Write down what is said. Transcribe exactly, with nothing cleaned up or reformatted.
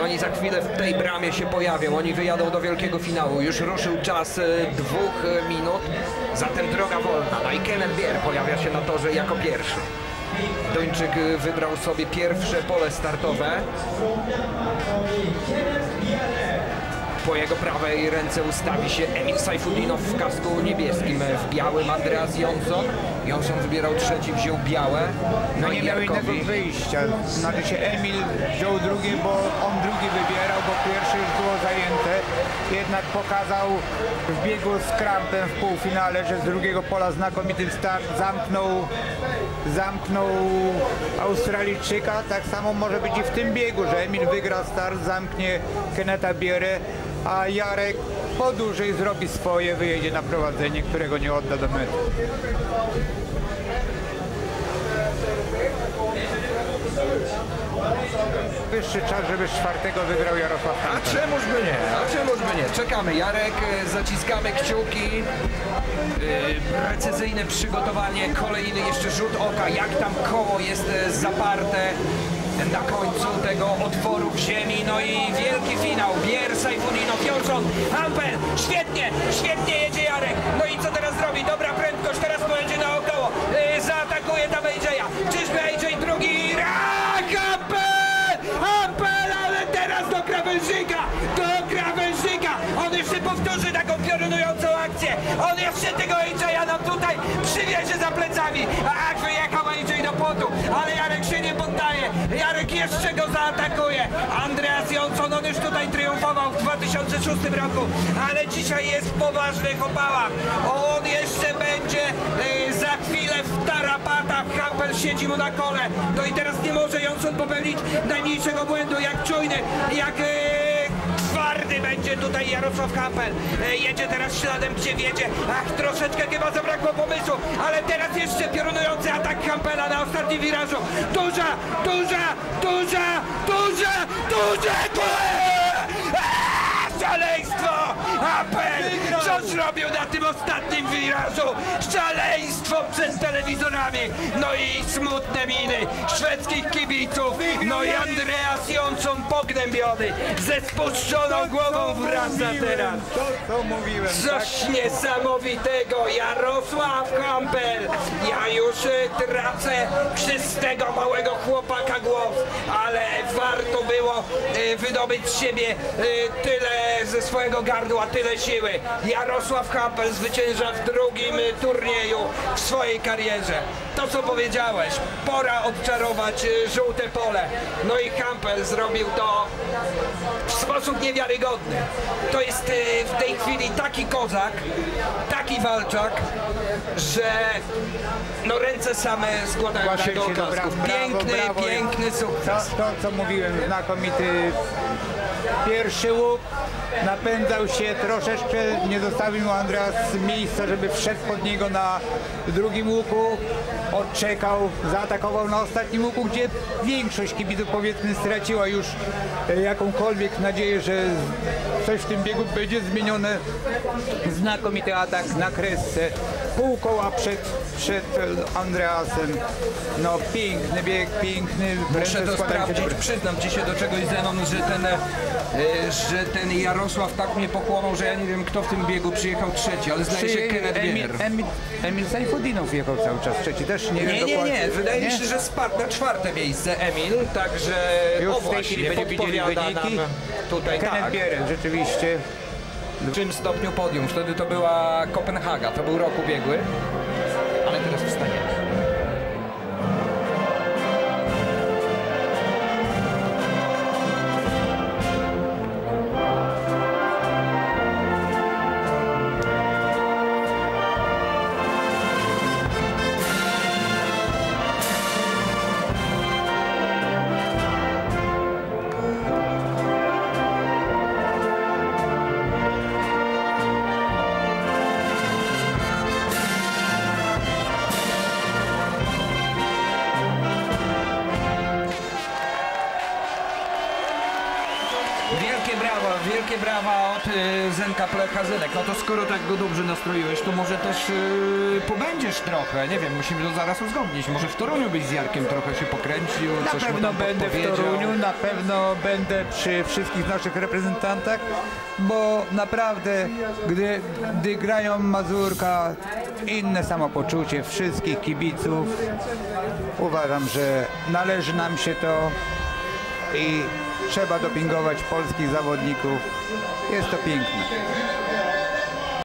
oni za chwilę w tej bramie się pojawią, oni wyjadą do wielkiego finału. Już ruszył czas dwóch minut, zatem droga wolna. No i Kenneth Bier pojawia się na torze jako pierwszy. Duńczyk wybrał sobie pierwsze pole startowe. Po jego prawej ręce ustawi się Emil Sajfudinow w kasku niebieskim, w białym Andreas Jonsson. Jonsson wybierał trzeci, wziął białe. No, no nie miał innego wyjścia. Znaczy się Emil wziął drugi, bo on drugi wybierał, bo pierwsze już było zajęte. Jednak pokazał w biegu z Krampem w półfinale, że z drugiego pola znakomity start zamknął, zamknął Australijczyka. Tak samo może być i w tym biegu, że Emil wygra start, zamknie Kennetha Bierę, a Jarek po dłużej zrobi swoje, wyjedzie na prowadzenie, którego nie odda do mety. Wyższy czas, żeby z czwartego wygrał Jarosław Hampel. A czemuż by nie? A czemuż by nie? Czekamy, Jarek, zaciskamy kciuki. Yy, precyzyjne przygotowanie, kolejny jeszcze rzut oka, jak tam koło jest zaparte na końcu tego otworu w ziemi. No i wielki finał. Bier, Sajfudinow, Jonsson, Hampel. Świetnie, świetnie jedzie Jarek. No i co teraz zrobi? Dobra prędkość, teraz pojedzie naokoło. Yy, zaatakuje tam A J-a. Czyżby A J drugi? Rak, Hampel! Hampel, ale teraz do krawężnika! Do krawężnika! On jeszcze powtórzy taką piorunującą akcję. On jeszcze tego A J-a nam tutaj przywiezie za plecami. Ach, wyjechał A J do płotu, ale Jarek się nie poddaje. Jarek jeszcze go zaatakuje. Andreas Jonsson, on już tutaj triumfował w dwa tysiące szóstym roku, ale dzisiaj jest w poważnych opałach. On jeszcze będzie yy, za chwilę w tarapatach. Hampel siedzi mu na kole. No i teraz nie może Jonsson popełnić najmniejszego błędu. Jak czujny, jak yy, twardy będzie tutaj Jarosław Hampel. Yy, jedzie teraz śladem, gdzie wiedzie. Ach, troszeczkę chyba zabrakło pomysłu, ale teraz jeszcze piorunujący atak Hampela na ostatnim wirażu. Duża, duża, duża, duża, duża! Szaleństwo! Hampel! Co zrobił na tym ostatnim wirażu? Szaleństwo przed telewizorami! No i smutne miny szwedzkich kibiców! No i Andreas Jonsson pognębiony, ze spuszczoną głową wraca teraz! To, co mówiłem, Coś niesamowitego! Jarosław Hampel! Ja już tracę przez tego małego chłopaka głos, ale warto było wydobyć z siebie tyle ze swojego gardła, tyle siły. Jarosław Hampel zwycięża w drugim turnieju w swojej karierze. To, co powiedziałeś, pora odczarować żółte pole. No i Hampel zrobił to w sposób niewiarygodny. To jest w tej chwili taki kozak, taki walczak, że no ręce same składają na do oklasków. Piękny, brawo, brawo. piękny sukces. To, to, co mówiłem, znakomity pierwszy łuk. Napędzał się troszeczkę, nie zostawił mu Andreas miejsca, żeby wszedł pod niego na drugim łuku. Odczekał, zaatakował na ostatnim łuku, gdzie większość kibiców, powiedzmy, straciła już jakąkolwiek nadzieję, że coś w tym biegu będzie zmienione. Znakomity atak na kresce, pół koła przed, przed Andreasem. No piękny bieg, piękny. Muszę to sprawdzić, przyznam ci się do czegoś, Zenon, że ten, że ten Jarosław tak mnie pochłonął, że ja nie wiem, kto w tym biegu przyjechał trzeci, ale zdaje się Kenneth Bier. Emil, Emil Sajfudinow jechał cały czas trzeci, też nie, nie wiem Nie, dokładnie. nie, wydaje nie? mi się, że spadł na czwarte miejsce Emil, także już o, w tej chwili właśnie, będzie widzieli wyniki. nam tutaj Kenneth tak. Bier, rzeczywiście. W czym stopniu podium? Wtedy to była Kopenhaga, to był rok ubiegły, ale teraz wstaniemy. Wielkie brawa, wielkie brawa od y, Zenka Plechazynek. No to skoro tak go dobrze nastroiłeś, to może też y, pobędziesz trochę. Nie wiem, musimy to zaraz uzgodnić. Może w Toruniu byś z Jarkiem trochę się pokręcił, Na coś mu pewno tam będę w podpowiedział. Toruniu, na pewno będę przy wszystkich naszych reprezentantach, bo naprawdę, gdy, gdy grają Mazurka, inne samopoczucie wszystkich kibiców. Uważam, że należy nam się to i trzeba dopingować polskich zawodników. Jest to piękne.